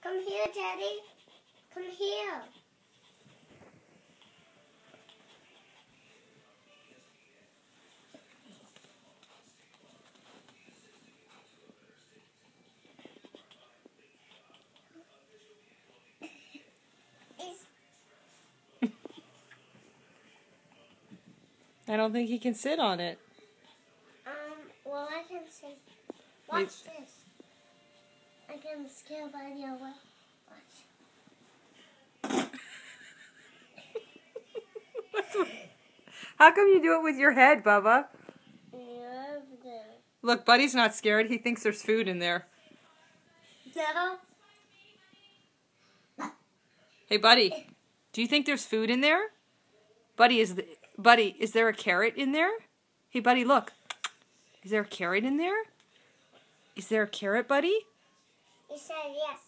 Come here, Daddy. Come here. I don't think he can sit on it. Well, I can say, watch this. I can scare by the other. Watch. How come you do it with your head, Bubba? Yeah, Look, Buddy's not scared. He thinks there's food in there. No. Hey, Buddy, do you think there's food in there? Buddy, is there a carrot in there? Hey, Buddy, look. Is there a carrot in there? Is there a carrot, Buddy? He said yes.